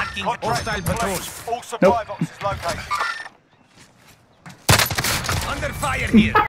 Marking hostile patrol. All supply boxes located. Under fire here.